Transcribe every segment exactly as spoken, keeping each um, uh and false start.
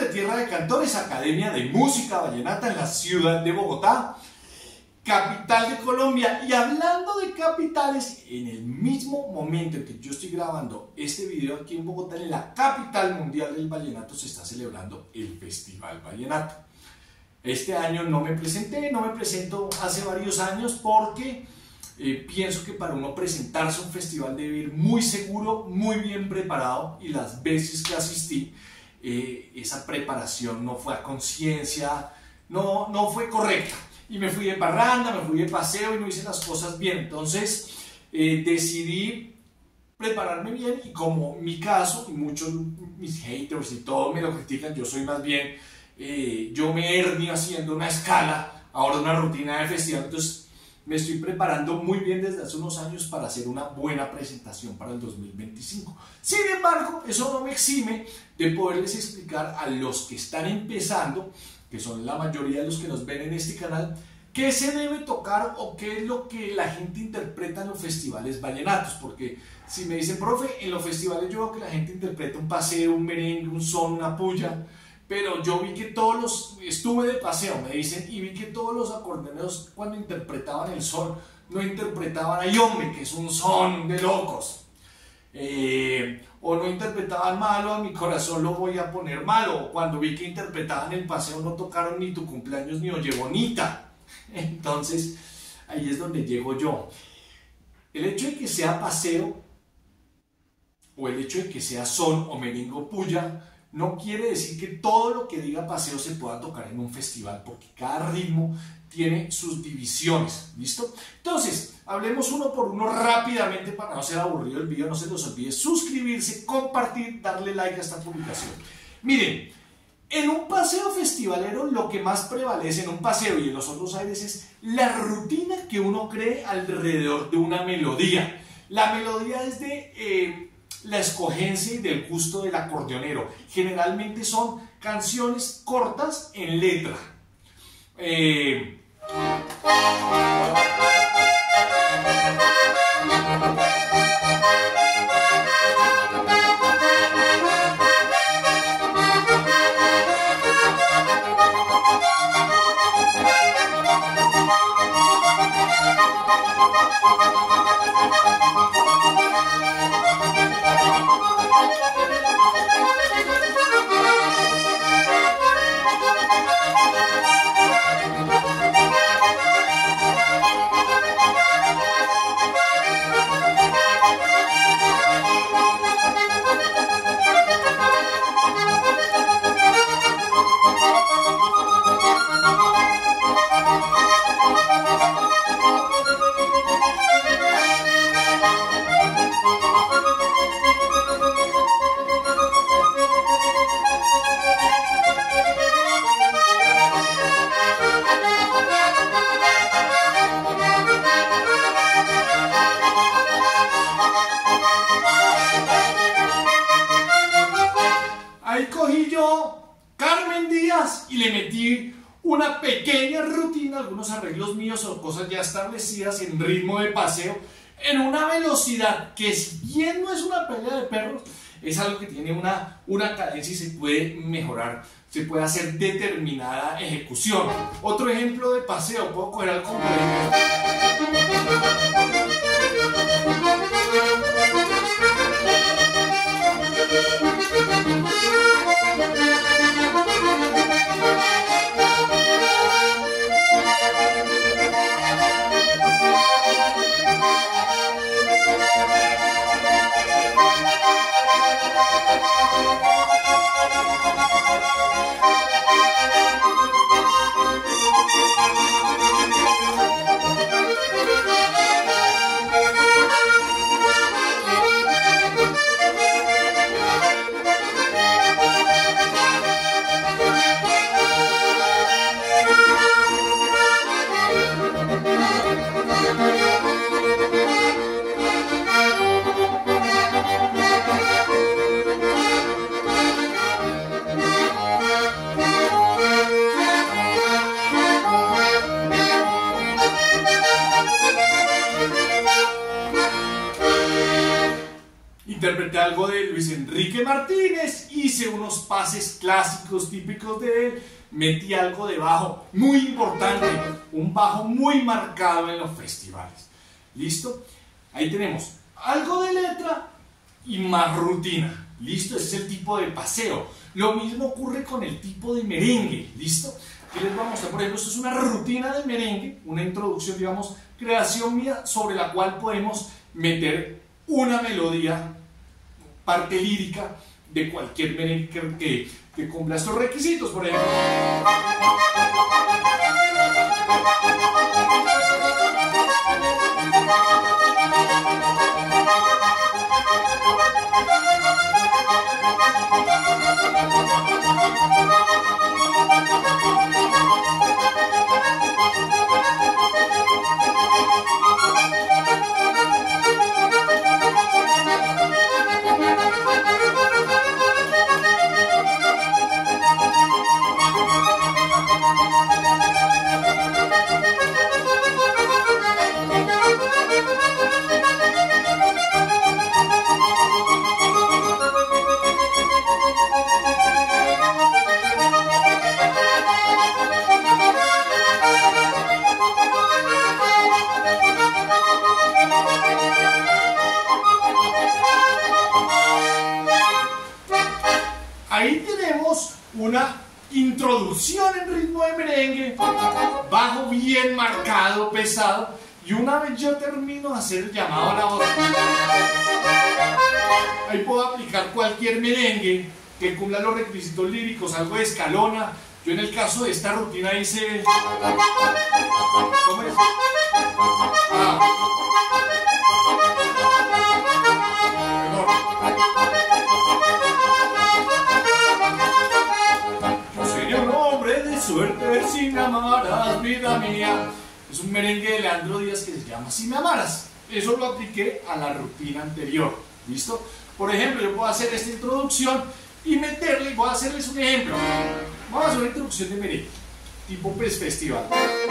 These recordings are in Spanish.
de Tierra de Cantores, Academia de Música Vallenata en la ciudad de Bogotá, capital de Colombia. Y hablando de capitales, en el mismo momento en que yo estoy grabando este video aquí en Bogotá, en la capital mundial del vallenato, se está celebrando el Festival Vallenato. Este año no me presenté, no me presento hace varios años porque eh, pienso que para uno presentarse a un festival debe ir muy seguro, muy bien preparado, y las veces que asistí, eh, esa preparación no fue a conciencia, no, no fue correcta. Y me fui de parranda, me fui de paseo y no hice las cosas bien. Entonces eh, decidí prepararme bien, y como mi caso, y muchos mis haters y todo me lo critican, yo soy más bien, eh, yo me hernio haciendo una escala, ahora una rutina de festival. Entonces me estoy preparando muy bien desde hace unos años para hacer una buena presentación para el dos mil veinticinco. Sin embargo, eso no me exime de poderles explicar a los que están empezando, que son la mayoría de los que nos ven en este canal, qué se debe tocar o qué es lo que la gente interpreta en los festivales vallenatos. Porque si me dicen, profe, en los festivales yo veo que la gente interpreta un paseo, un merengue, un son, una puya, pero yo vi que todos los, estuve de paseo, me dicen, y vi que todos los acordeoneros cuando interpretaban el son, no interpretaban ay hombre, que es un son de locos. Eh, o no interpretaban malo, a mi corazón lo voy a poner malo. O cuando vi que interpretaban el paseo, no tocaron ni tu cumpleaños ni oye bonita. Entonces ahí es donde llego yo. El hecho de que sea paseo o el hecho de que sea son o merengue o puya no quiere decir que todo lo que diga paseo se pueda tocar en un festival, porque cada ritmo tiene sus divisiones. ¿Listo? Entonces, hablemos uno por uno rápidamente para no ser aburrido el video. No se los olvide suscribirse, compartir, darle like a esta publicación. Miren, en un paseo festivalero lo que más prevalece en un paseo y en los otros aires es la rutina que uno cree alrededor de una melodía. La melodía es de eh, la escogencia y del gusto del acordeonero. Generalmente son canciones cortas en letra. Eh, Ahí cogí yo Carmen Díaz y le metí una pequeña rutina, algunos arreglos míos o cosas ya establecidas en ritmo de paseo, en una velocidad que, si bien no es una pelea de perros, es algo que tiene una, una cadencia y se puede mejorar, se puede hacer determinada ejecución. Otro ejemplo de paseo, puedo coger al complemento. interpreté algo de Luis Enrique Martínez y hice unos pases clásicos típicos de él, metí algo de bajo muy importante, un bajo muy marcado en los festivales. ¿Listo? Ahí tenemos algo de letra y más rutina. ¿Listo? Ese es el tipo de paseo. Lo mismo ocurre con el tipo de merengue. ¿Listo? ¿Qué les voy a mostrar? Por ejemplo, esto es una rutina de merengue, una introducción, digamos, creación mía, sobre la cual podemos meter una melodía, parte lírica de cualquier merengue que, que, que cumpla estos requisitos. Por ejemplo, ahí tenemos una introducción en ritmo de merengue, bajo bien marcado, pesado, y una vez yo termino de hacer el llamado a la voz, ahí puedo aplicar cualquier merengue que cumpla los requisitos líricos, algo de escalona. Yo en el caso de esta rutina hice... ¿Cómo es? Ah. Yo sería un hombre de suerte si me amaras, vida mía. Es un merengue de Leandro Díaz que se llama Si me amaras. Eso lo apliqué a la rutina anterior. ¿Listo? Por ejemplo, yo puedo hacer esta introducción y meterle, voy a hacerles un ejemplo. Vamos a hacer una introducción de merengue, tipo pues festival.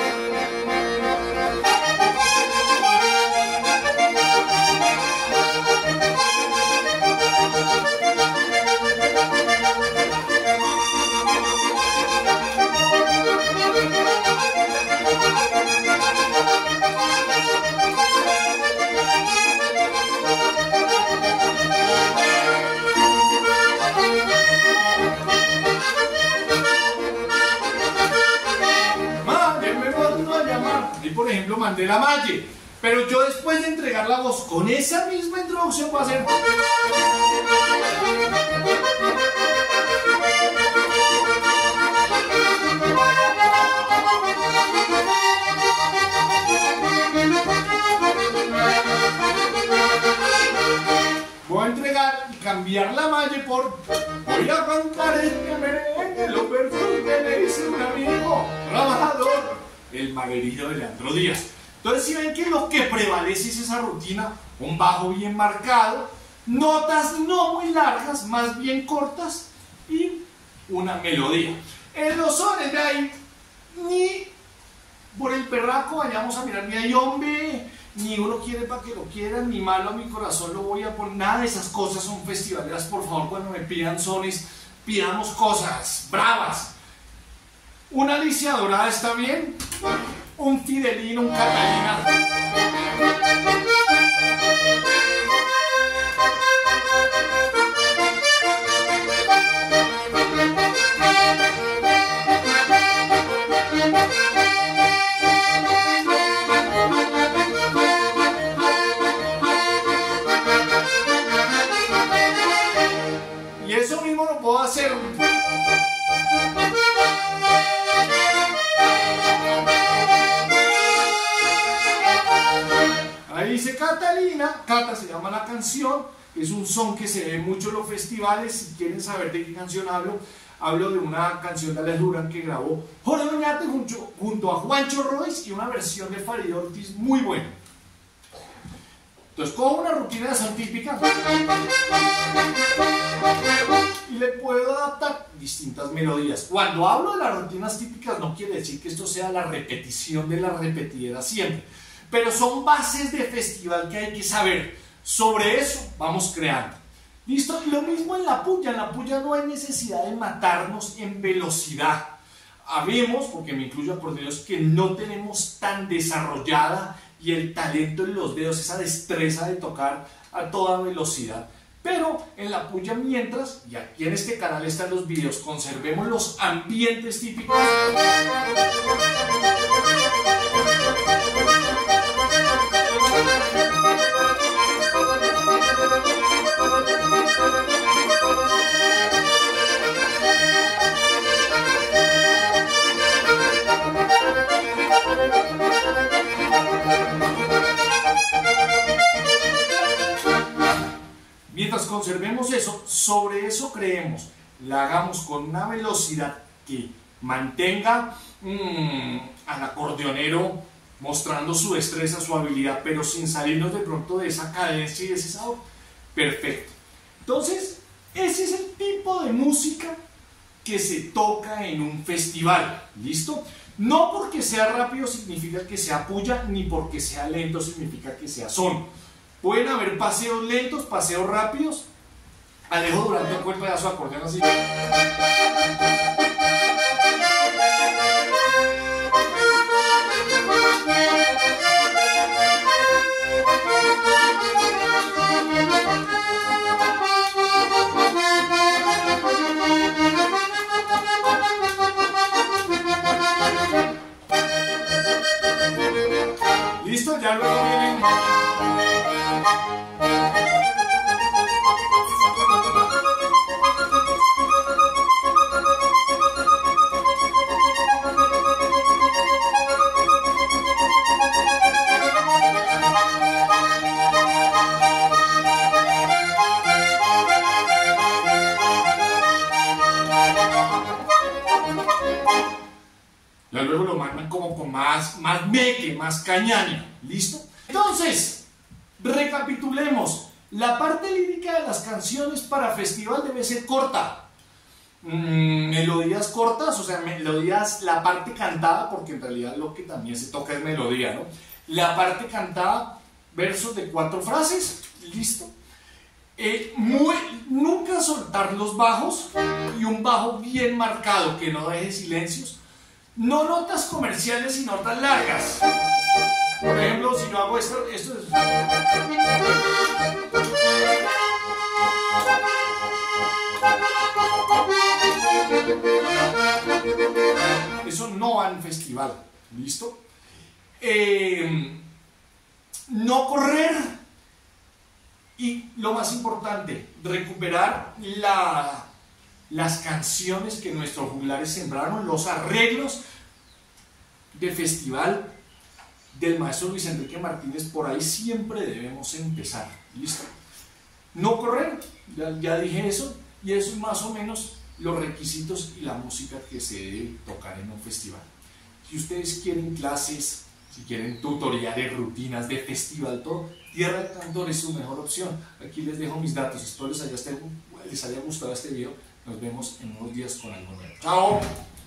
Y por ejemplo mandé la Malle, pero yo después de entregar la voz con esa misma introducción voy a hacer... Voy a entregar y cambiar la Malle por... Voy a cantar este merengue, lo perfecto que me dice un amigo trabajador, el maguerillo de Leandro Díaz. Entonces, si ven que lo que prevalece es esa rutina, un bajo bien marcado, notas no muy largas, más bien cortas, y una melodía. En los sones de ahí, ni por el perraco vayamos a mirar, ni hay hombre, ni uno quiere para que lo quieran, ni malo a mi corazón lo voy a poner. Nada de esas cosas son festivaleras. Por favor, cuando me pidan sones, pidamos cosas bravas. Una Alicia Dorada está bien, un Fidelino, un Catalina. Y eso mismo lo puedo hacer. Ahí dice Catalina, Cata se llama la canción, es un son que se ve mucho en los festivales. Si quieren saber de qué canción hablo, hablo de una canción de Alex Durán que grabó Jorge Oñate junto, junto a Juancho Royce, y una versión de Farid Ortiz muy buena. Entonces cojo una rutina de son típica y le puedo adaptar distintas melodías. Cuando hablo de las rutinas típicas no quiere decir que esto sea la repetición de la repetidera siempre, pero son bases de festival que hay que saber. Sobre eso vamos creando. ¿Listo? Lo mismo en la puya. En la puya no hay necesidad de matarnos en velocidad. Habemos, porque me incluyo por Dios, que no tenemos tan desarrollada y el talento en los dedos, esa destreza de tocar a toda velocidad. Pero en la puya, mientras, y aquí en este canal están los videos, conservemos los ambientes típicos. Mientras conservemos eso, sobre eso creemos, la hagamos con una velocidad que mantenga mmm, al acordeonero mostrando su destreza, su habilidad, pero sin salirnos de pronto de esa cadencia y de ese sabor. Perfecto. Entonces, ese es el tipo de música que se toca en un festival. ¿Listo? No porque sea rápido significa que sea puya, ni porque sea lento significa que sea son. Pueden haber paseos lentos, paseos rápidos. Alejo Durán tocó el pedazo de acordeón así. ¿Listo? Ya luego vienen... Ya luego lo mandan como con más, más meque, más cañaña. ¿Listo? Entonces, recapitulemos. La parte lírica de las canciones para festival debe ser corta. Mm, melodías cortas, o sea, melodías, la parte cantada, porque en realidad lo que también se toca es melodía, ¿no? La parte cantada, versos de cuatro frases. ¿Listo? Eh, muy, nunca soltar los bajos y un bajo bien marcado que no deje silencios. No notas comerciales y notas largas. Por ejemplo, si yo hago esto, esto es... Eso no va en festival. ¿Listo? Eh, no correr. Y lo más importante, recuperar la... las canciones que nuestros juglares sembraron, los arreglos de festival del maestro Luis Enrique Martínez. Por ahí siempre debemos empezar. ¿Listo? No correr, ya, ya dije eso, y eso es más o menos los requisitos y la música que se debe tocar en un festival. Si ustedes quieren clases, si quieren tutoriales, rutinas de festival, todo, Tierra del Cantor es su mejor opción. Aquí les dejo mis datos. Espero les haya, les haya gustado este video. Nos vemos en unos días con algo nuevo. ¡Chao!